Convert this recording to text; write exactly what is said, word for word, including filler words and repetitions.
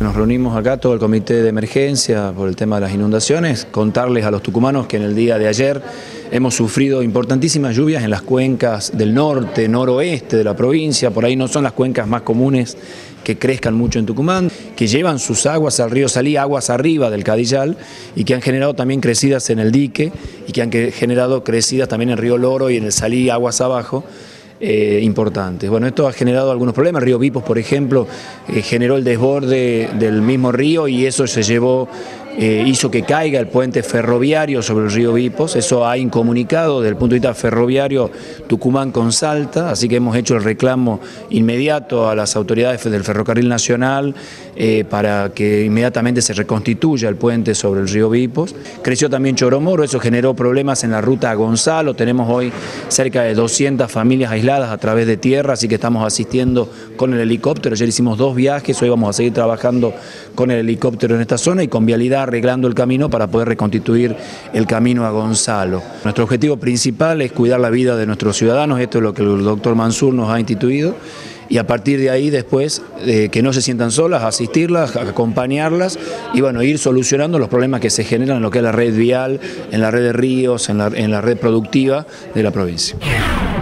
Nos reunimos acá, todo el comité de emergencia por el tema de las inundaciones, contarles a los tucumanos que en el día de ayer hemos sufrido importantísimas lluvias en las cuencas del norte, noroeste de la provincia. Por ahí no son las cuencas más comunes que crezcan mucho en Tucumán, que llevan sus aguas al río Salí, aguas arriba del Cadillal, y que han generado también crecidas en el dique, y que han generado crecidas también en el río Loro y en el Salí, aguas abajo. Eh, importantes. Bueno, esto ha generado algunos problemas. El río Vipos, por ejemplo, eh, generó el desborde del mismo río y eso se llevó, eh, hizo que caiga el puente ferroviario sobre el río Vipos. Eso ha incomunicado desde el punto de vista ferroviario Tucumán con Salta, así que hemos hecho el reclamo inmediato a las autoridades del Ferrocarril Nacional eh, para que inmediatamente se reconstituya el puente sobre el río Vipos. Creció también Choromoro, eso generó problemas en la ruta a Gonzalo. Tenemos hoy cerca de doscientas familias aisladas a través de tierra, así que estamos asistiendo con el helicóptero. Ayer hicimos dos viajes, hoy vamos a seguir trabajando con el helicóptero en esta zona y con Vialidad arreglando el camino para poder reconstituir el camino a Gonzalo. Nuestro objetivo principal es cuidar la vida de nuestros ciudadanos, esto es lo que el doctor Mansur nos ha instituido, y a partir de ahí después eh, que no se sientan solas, asistirlas, acompañarlas y bueno, ir solucionando los problemas que se generan en lo que es la red vial, en la red de ríos, en la, en la red productiva de la provincia.